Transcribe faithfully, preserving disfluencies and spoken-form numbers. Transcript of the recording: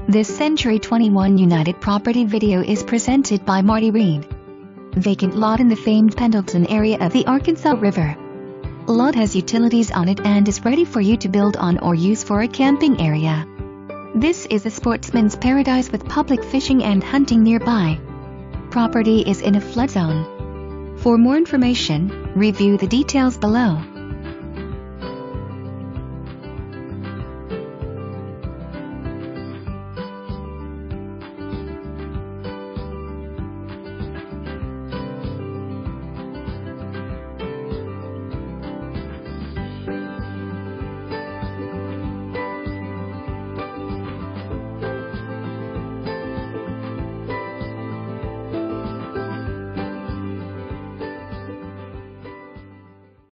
This Century twenty-one United property video is presented by Marty Reed. Vacant lot in the famed Pendleton area of the Arkansas River. Lot has utilities on it and is ready for you to build on or use for a camping area. This is a sportsman's paradise with public fishing and hunting nearby. Property is in a flood zone. For more information, review the details below.